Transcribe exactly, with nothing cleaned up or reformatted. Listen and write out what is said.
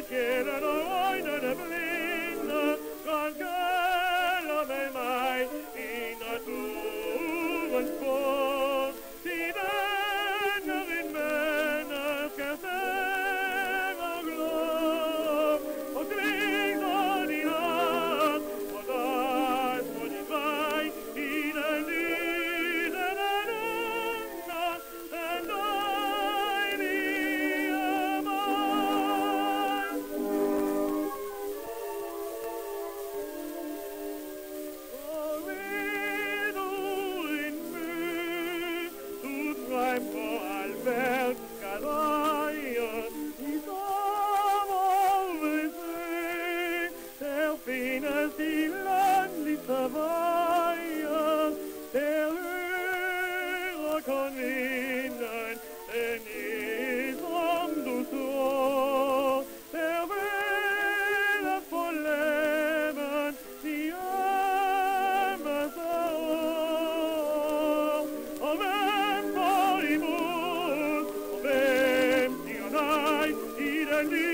kender øjnene blinde, han kalder med mig i naturens spor. Siden er en menneskes ære glad, og svigter din hånd, og der på din vej i den lysende nat, den dejlige maj. Og ved du en by, du drøm på al verdens gallerier, i sommerens sø, der findes de landligste veje, der hører kun vinden, den is som du så, der vælger på lemmen, de ømme sår. Og hvem går imod, og hvem siger nej i den